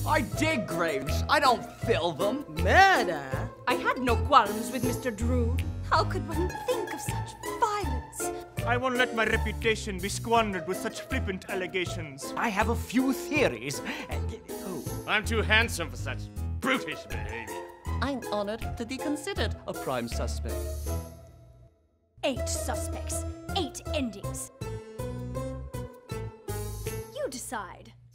I dig graves. I don't fill them. Murder? I had no qualms with Mr. Drood. How could one think of such violence? I won't let my reputation be squandered with such flippant allegations. I have a few theories. I'm too handsome for such brutish behavior. I'm honored to be considered a prime suspect. 8 suspects, 8 endings. You decide.